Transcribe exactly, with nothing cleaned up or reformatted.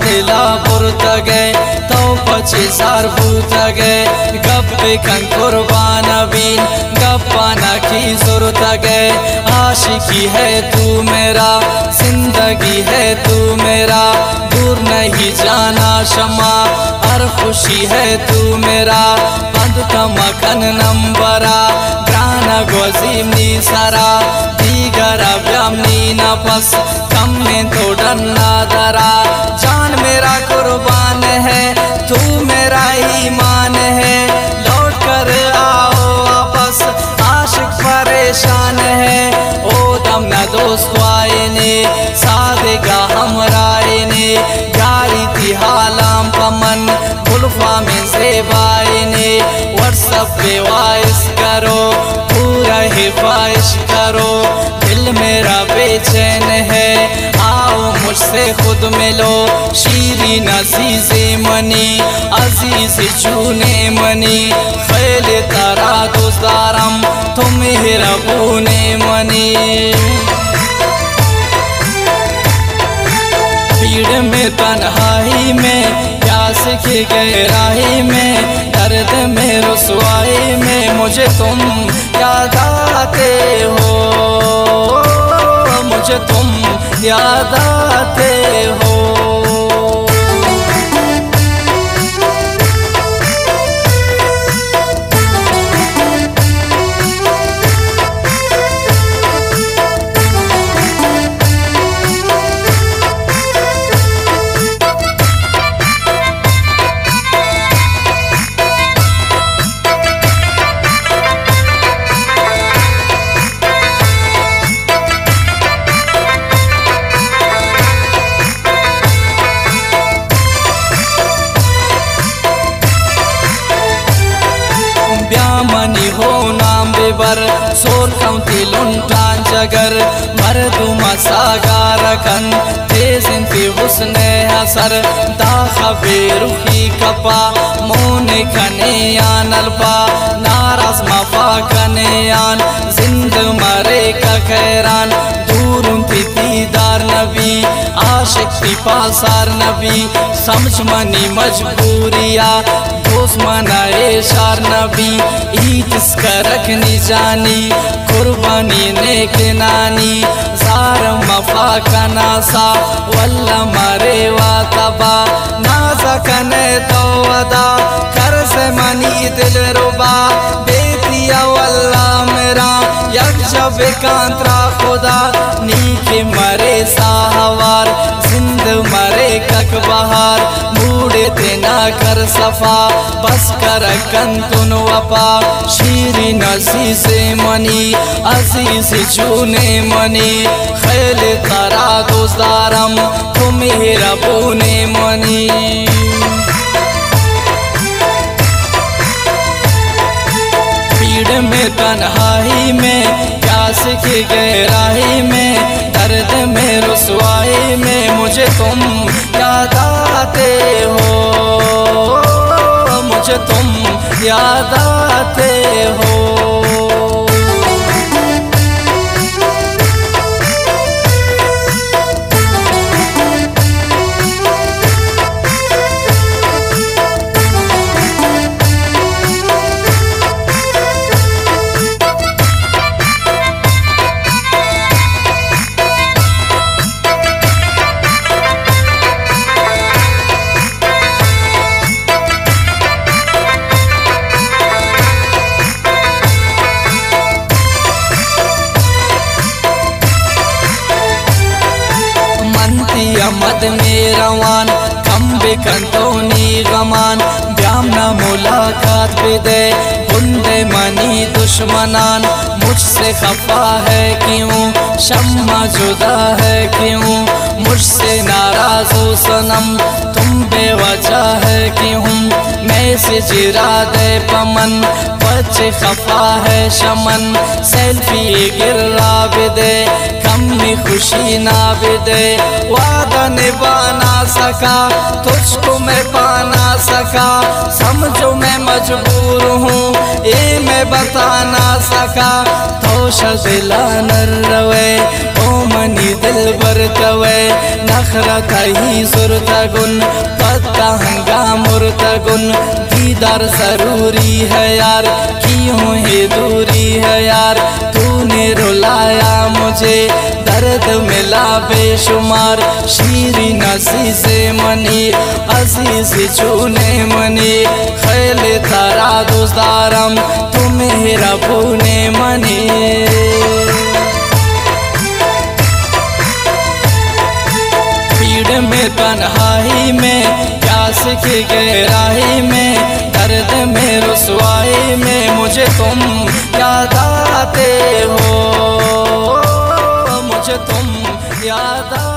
दिला बुरतगे तो पचे सार भूतगे गप्पे कन कुर्बान बीन गप्पा न की सुरतगे आशिकी है तू मेरा जिंदगी है तू मेरा दूर नहीं जाना शमा हर खुशी है तू मेरा बंद का मकन नंबरा ग्राना गोजीमनी सरा दीगरा व्यामनी नफस कम में तो डरना दरा जान मेरा कुर्बान है तू मेरा ईमान है लौट कर आओ वापस आशिक परेशान है ओ दम न दोस्त आए ने सादेगा हमराए ने यारी थी हालाम पमन गुल्फा में सेबाए ने व्हाट्सएप पे वॉइस करो पूरा ही ख्वाहिश करो दिल मेरा बेचैन है आओ मुझसे खुद मिलो शीरी नजीज़े मनी अजीज चूने मनी फैल तारा दोस्तारम तुम ही रबूने मनी भीड़ में तन्हाई में प्यास की गहराई में दर्द में रुसवाई में मुझे तुम याद आते हो मुझे तुम याद आते हो। ब्यामनी हो नाम बेबर सोर कौंती लुंटान जगर मर्दुमा सागारकन तेज इंती हुस्ने हसर दाखा बेरुखी कपा मोने कने यान अल्पा नाराज मफा कने यान जिंद मरे का खैरान दूर उनती दीदार नबी आशिक की पासार नबी समझ मनी मजबूरिया दोस्त मनाए शार नबी ईद इसका रखनी जानी कुर्बानी ने के नानी जार मफा का नासा वल्ला मरे वातबा नाजा कने तो वदा कर से मनी दिल रुबा बेतिया वल्ला मेरा यक जब कांतरा खुदा नीके मरे साहवार जिंद मरे कक बहार मूड़े ते ना कर सफा बस कर कंतुन वपा शीरी नजीज़े मनी अजीज चूने मनी खैल तारा दोस्तारम तुम ही रबूने मनी भीड़ में तन्हाई में प्यास की गहराई में दर्द में रुसवाई में मुझे तुम याद आते हो मुझे तुम याद आते हो। मद में रवान कम बेकंतोनी गमान ब्यामना मुलाकात बेदे बुंदे मनी दुश्मनान मुझसे खफा है क्यों शम्मा जुदा है क्यों मुझसे नाराज हो सनम तुम बेवजह है क्यों मैं से जिरा दे पमन बच्चे खफा है शमन सेल्फी गिरा बेदे कम में खुशी ना बेदे वादा निभा ना सका तुझको मैं पा ना सका समझो मैं मजबूर हूँ ये मैं बता ना सका तो शदिला न रवे ओ मनी दिल बर तवे नखरा तही सुरता गुन पत्ता हंगा मुरता गुन दीदार जरूरी है यार क्यों है दूरी है यार तूने रुलाया मुझे दर्द मिला बेशुमार शीरी नसी से मनी अजीज चूने मनी खैले तारा दोस्तारम तुम्हें रबूने मनी भीड़ में तन्हाई में प्यास की गहराई में दर्द में रुसवाई में मुझे तुम याद आते हो मुझे तुम याद